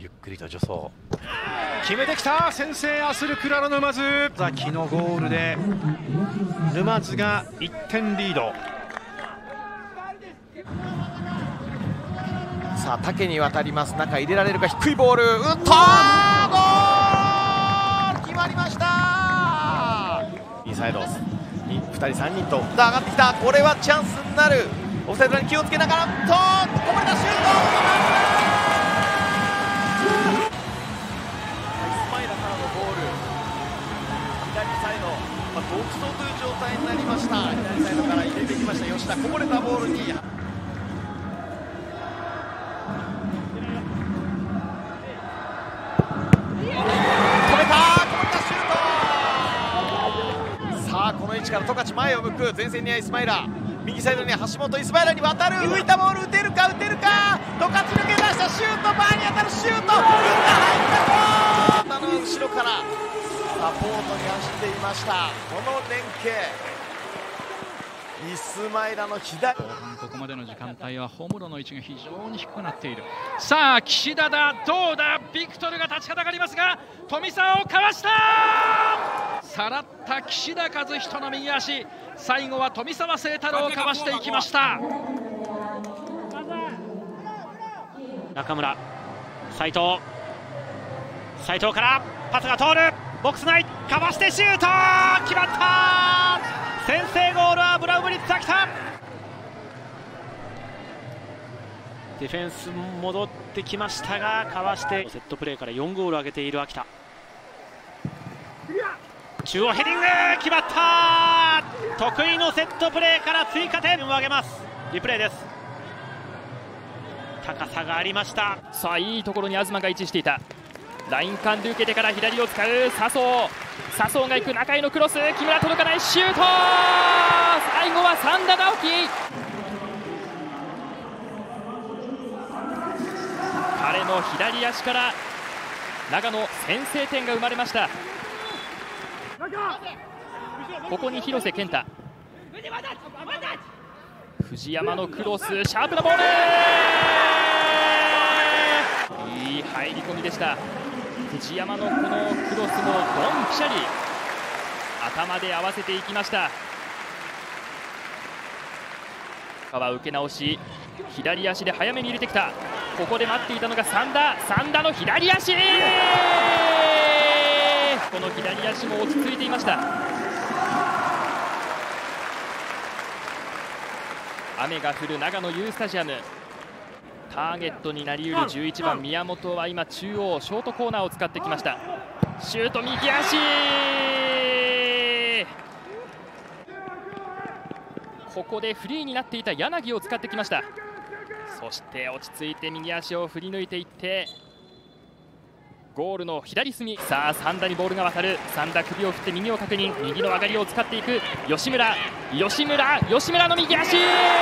ゆっくりと助走決めてきた。先制アスルクラロ沼津。ザキのゴールで沼津が1点リード。 さあ竹に渡ります。中入れられるか。低いボール打った。ゴール決まりました。インサイドに2人3人と上がってきた。これはチャンスになる。オフサイドに気をつけながらこぼれたシュート。イスマイラからのボール。左サイド、独走という状態になりました。左サイドから入れてきました吉田。こぼれたボールにこの位置から十勝前を向く。前線にはイスマイラ、右サイドには橋本。イスマイラに渡る。浮いたボール打てるか打てるか。十勝抜け出した。シュート、バーに当たるシュート。打った、入った。ゴールの後ろからサポートに走っていました。この連携、イスマイラの左。 ここまでの時間帯はホムロの位置が非常に低くなっている。さあ岸田だ、どうだ。ビクトルが立ちはだかりますが富澤をかわした。さらった岸田和人の右足。最後は富澤清太郎をかわしていきました。 中村、斉藤からパスが通る。ボックス内かわしてシュート決まった。先制ゴールはブラウブリッツ秋田。ディフェンス戻ってきましたがかわして、セットプレーから4ゴール挙げている秋田。中央ヘディング決まった。得意のセットプレーから追加点を挙げます。リプレイです。高さがありました。 さあいいところに東が位置していた。ライン間で受けてから左を使う笹生が行く。中へのクロス、木村届かない。シュート。最後は三田直樹。彼の左足から長野先制点が生まれました。ここに広瀬健太、藤山のクロス、シャープなボール。いい入り込みでした。藤山のこのクロスもドンピシャリ頭で合わせていきました。受け直し、左足で早めに入れてきた。ここで待っていたのが三田の左足。この左足も落ち着いていました。雨が降る長野 U スタジアム。ターゲットになりうる11番宮本は今中央ショートコーナーを使ってきました。シュート右足。ここでフリーになっていた柳を使ってきました。そして落ち着いて右足を振り抜いていってゴールの左隅。さあ三田にボールが渡る。三田首を振って右を確認。右の上がりを使っていく吉村の右足。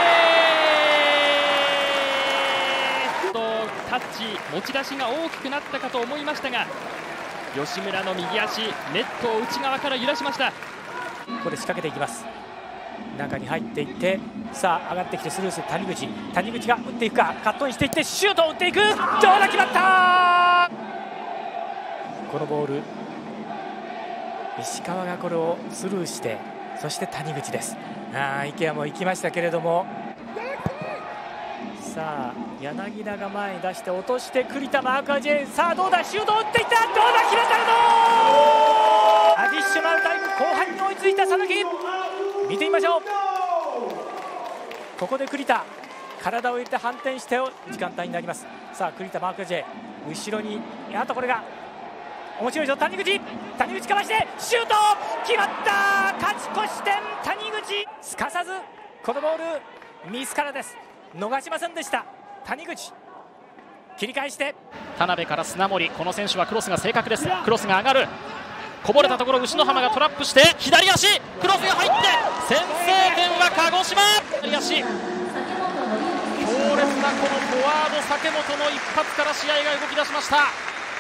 タッチ持ち出しが大きくなったかと思いましたが吉村の右足ネットを内側から揺らしました。 ここで仕掛けていきます。中に入っていってさあ上がってきてスルーする谷口が打っていくか。カットインしていってシュートを打っていく。どうだ決まった。このボール石川がこれをスルーしてそして谷口です。池谷も行きましたけれどもさあ柳田が前に出して落として栗田マーカー J。 さあどうだシュートを打っていった。どうだ決めたの。アディショナルタイム後半に追いついた佐々木。見てみましょう。ここで栗田体を入れて反転して時間帯になります。さあ栗田マーカー J 後ろにあとこれが面白いぞ。谷口かわしてシュート決まった。勝ち越し点谷口。すかさずこのボールミスからです。逃しませんでした谷口。切り返して田辺から砂森。この選手はクロスが正確です。クロスが上がる。こぼれたところ牛野浜がトラップして左足クロスが入って先制点は鹿児島。左足強烈なこのフォワード酒本の一発から試合が動き出しました。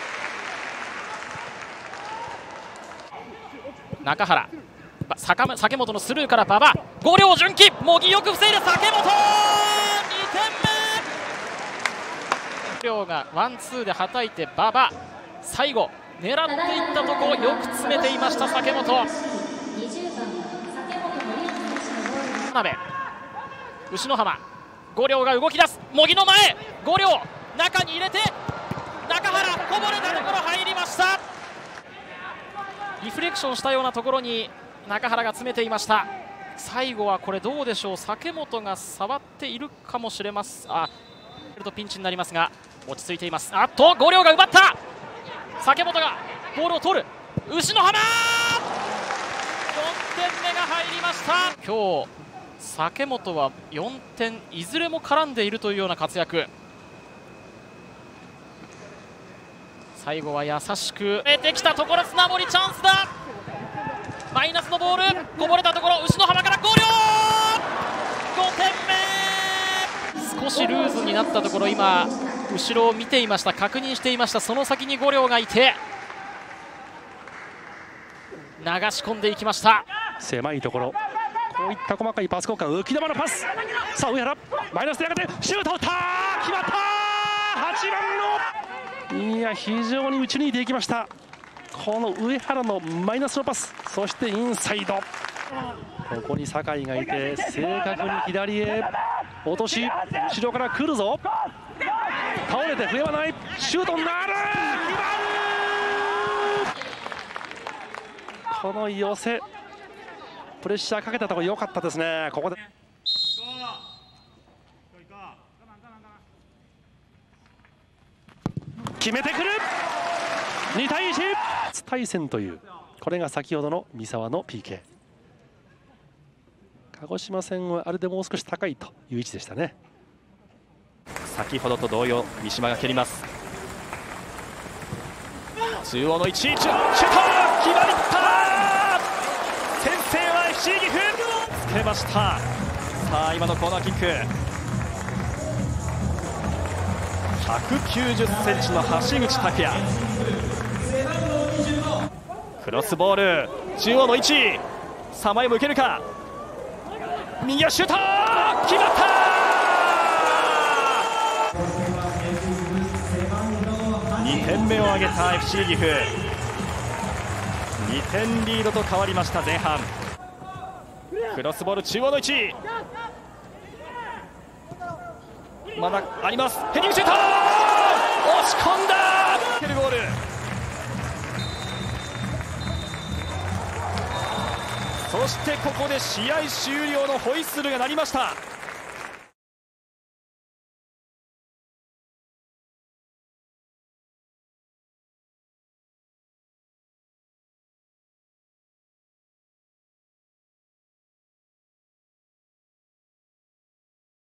中原酒本のスルーから馬場5両順起茂木よく防いで酒本2点両がワンツーではたいて馬場、最後狙っていったところよく詰めていました酒本。鍋牛の浜、五両が動き出す、茂木の前、五両中に入れて中原、こぼれたところ入りました。リフレクションしたようなところに中原が詰めていました。最後はこれどうでしょう、酒本が触っているかもしれません。ピンチになりますが落ち着いています。五両が奪った、酒本がボールを取る、牛の浜、4点目が入りました。今日酒本は4点いずれも絡んでいるというような活躍。最後は優しく出てきたところ、砂森チャンスだ。マイナスのボールこぼれたところ、牛の浜から五両、5点目。少しルーズになったところ、今後ろを見ていました、確認していました。その先に五両がいて流し込んでいきました。 狭いところ、こういった細かいパス交換、浮き球のパス、さあ上原マイナスで上げてシュート打った、決まった、8番の、いや非常に打ち抜いていきました。この上原のマイナスのパス、そしてインサイド、ここに酒井がいて正確に左へ落とし、後ろから来るぞ、倒れて笛はない、シュートになる、この寄せプレッシャーかけたところ良かったですね。ここで決めてくる、2対1、初対戦という、これが先ほどの三沢の PK。 鹿児島戦はあれでもう少し高いという位置でしたね。 先ほどと同様三島が蹴ります。中央の位置、シュート決まった、先制は FC 岐阜、つけました。さあ今のコーナーキック、190センチの橋口拓也、クロスボール、中央の位置、さあ前も受けるか、右足シュート決まった、2点目を挙げた FC 岐阜、2点リードと変わりました前半。クロスボール、中央の位置、まだあります、ヘディングシュート、押し込んだ、蹴るゴール、そしてここで試合終了のホイッスルが鳴りました。